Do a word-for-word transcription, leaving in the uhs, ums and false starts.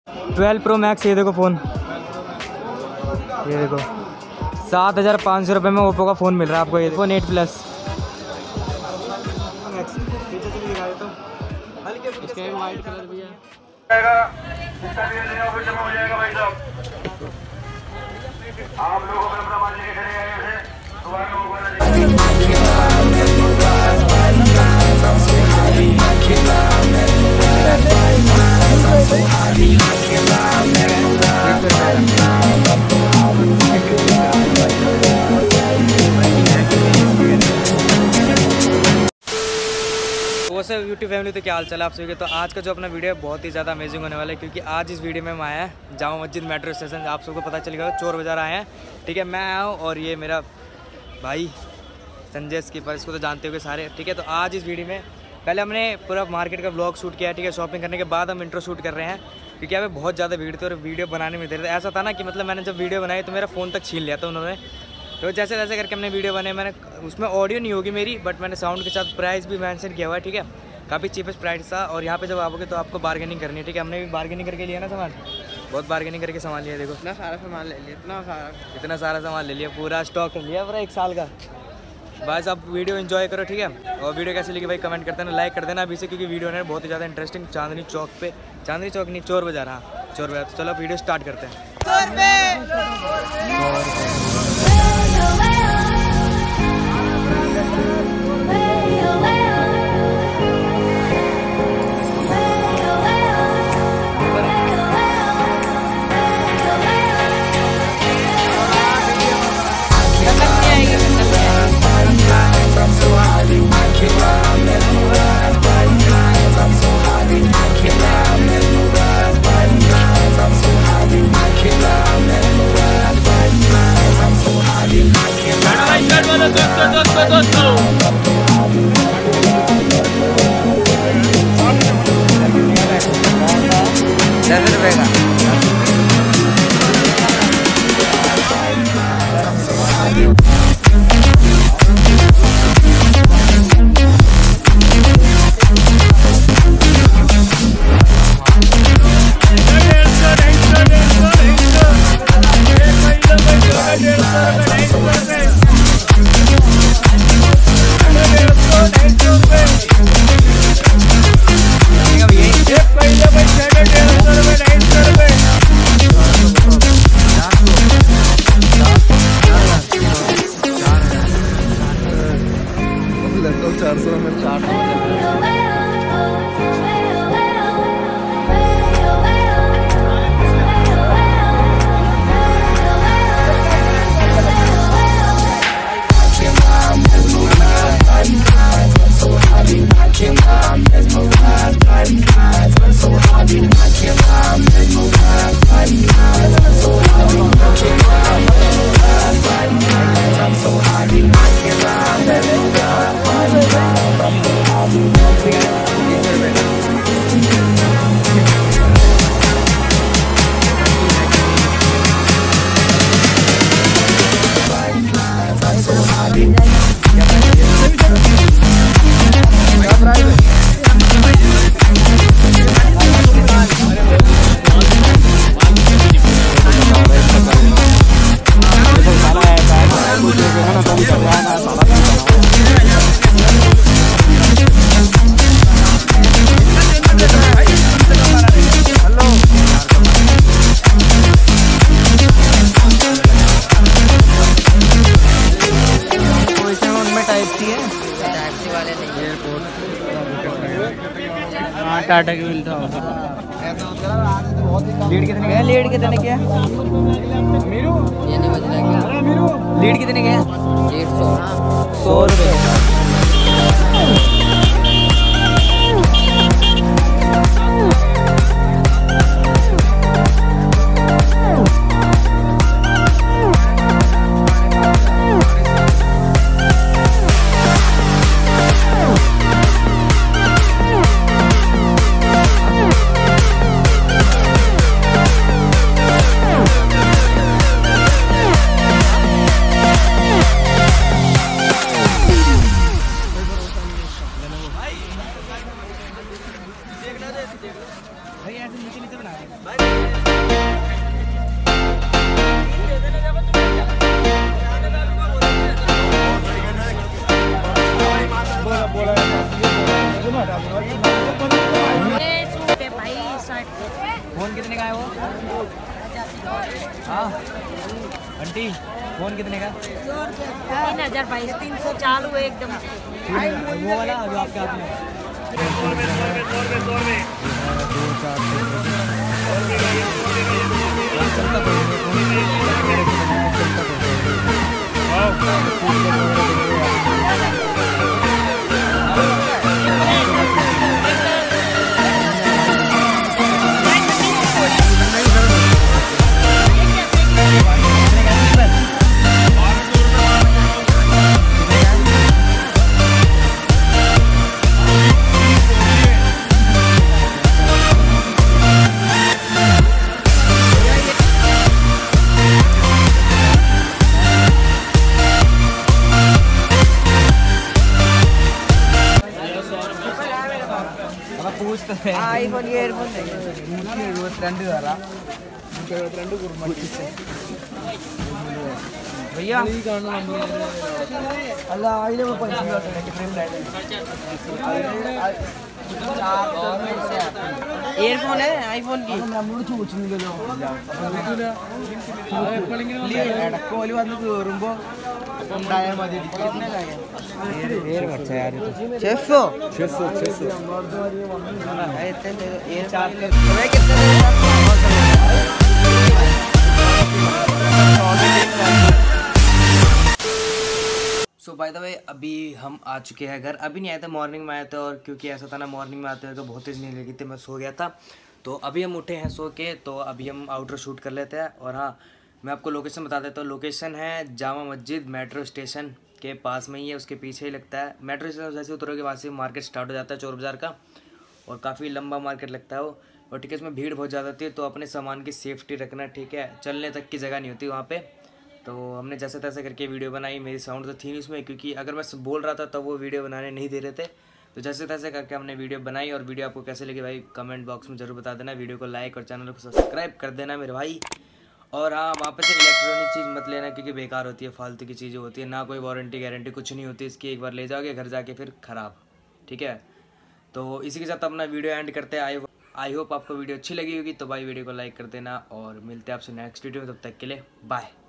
Twelve pro max, ये देखो phone, ये देखो सात हज़ार पाँच सौ रुपये में ओप्पो का फ़ोन मिल रहा है आपको। ये फ़ोन एट प्लस इसके वाइट कलर भी है। आप लोगों को अपना मान लेके चले आए वो सब यूट्यूब फैमिली, तो क्या हाल चाल आप सभी के। तो आज का जो अपना वीडियो है बहुत ही ज़्यादा अमेजिंग होने वाला है, क्योंकि आज इस वीडियो में हम आया है जामा मस्जिद मेट्रो स्टेशन। आप सबको पता चल गया चोर बाज़ार आए हैं, ठीक है। मैं आया हूँ और ये मेरा भाई संजय स्कीपर, इसको तो जानते होंगे सारे, ठीक है। तो आज इस वीडियो में पहले हमने पूरा मार्केट का व्लॉग शूट किया है, ठीक है। शॉपिंग करने के बाद हम इंट्रो शूट कर रहे हैं, क्योंकि यहाँ पे बहुत ज़्यादा भीड़ थी और वीडियो बनाने में देर था। ऐसा था ना कि मतलब मैंने जब वीडियो बनाई तो मेरा फ़ोन तक छीन लिया था उन्होंने। तो जैसे जैसे करके हमने वीडियो बनाई, मैंने उसमें ऑडियो नहीं होगी मेरी, बट मैंने साउंड के साथ प्राइस भी मेंशन किया हुआ है, ठीक है। काफ़ी चीपेस्ट प्राइस था। और यहाँ पे जब आओगे तो आपको बार्गेनिंग करनी है, ठीक है। हमने भी बार्गेनिंग करके लिया ना सामान, बहुत बार्गेनिंग करके सामान लिया। देखो इतना सारा सामान ले लिया, इतना सारा इतना सारा सामान ले लिया, पूरा स्टॉक कर लिया पूरा एक साल का। बस आप वीडियो एंजॉय करो, ठीक है। और वीडियो कैसी लगी भाई कमेंट कर देना, लाइक कर देना अभी से, क्योंकि वीडियो है बहुत ही ज़्यादा इंटरेस्टिंग। चांदनी चौक पे, चांदनी चौक नहीं चोर बाज़ार, हाँ चोर बाज़ार। तो चलो वीडियो स्टार्ट करते हैं। दस रुपये का चार सौ में चार टाटा की मिलता लीड कितने का? लीड कितने का? ये नहीं बज रहा। लीड कितने का? डेढ़ सौ सौ रुपये। फोन कितने का है वो? हाँ आंटी फोन कितने का? तीन हजार बाईस तीन सौ चालू है एकदम। वो वाला जो आपके हाथ में iPhone earphone भैया earphone है iPhone की കോലി വന്ന് കേറുമ്പോ ഉണ്ടായാൽ മതി. ചെസ്സോ ചെസ്സോ ചെസ്സോ सो बाय द वे अभी हम आ चुके हैं घर. अभी नहीं आए थे, मॉर्निंग में आए थे. और क्योंकि ऐसा था ना, मॉर्निंग में आते हुए तो बहुत तेज़ नींद लगी थी, मैं सो गया था. तो अभी हम उठे हैं सो के, तो अभी हम आउटर शूट कर लेते हैं. और हाँ, मैं आपको लोकेशन बता देता हूँ. लोकेशन है जामा मस्जिद मेट्रो स्टेशन के पास में ही है, उसके पीछे ही लगता है. मेट्रो स्टेशन जैसे उतरोगे वहाँ से मार्केट स्टार्ट हो जाता है चोर बाज़ार का, और काफ़ी लंबा मार्केट लगता है वो. और ठीक है, इसमें भीड़ बहुत ज़्यादा होती है, तो अपने सामान की सेफ्टी रखना, ठीक है. चलने तक की जगह नहीं होती वहाँ पे. तो हमने जैसे तैसे करके वीडियो बनाई. मेरी साउंड तो थी नहीं उसमें, क्योंकि अगर मैं बोल रहा था तब वो वीडियो बनाने नहीं दे रहे थे. तो जैसे तैसे करके हमने वीडियो बनाई. और वीडियो आपको कैसे लगी भाई कमेंट बॉक्स में जरूर बता देना. वीडियो को लाइक और चैनल को सब्सक्राइब कर देना मेरे भाई. और हाँ, वहाँ पे से इलेक्ट्रॉनिक चीज़ मत लेना, क्योंकि बेकार होती है, फालतू की चीज़ें होती है. ना कोई वारंटी गारंटी कुछ नहीं होती इसकी. एक बार ले जाओगे घर जाके फिर ख़राब, ठीक है. तो इसी के साथ अपना वीडियो एंड करते हैं. आई आई होप आपको वीडियो अच्छी लगी होगी. तो भाई वीडियो को लाइक कर देना, और मिलते हैं आपसे नेक्स्ट वीडियो में. तब तक के लिए बाय.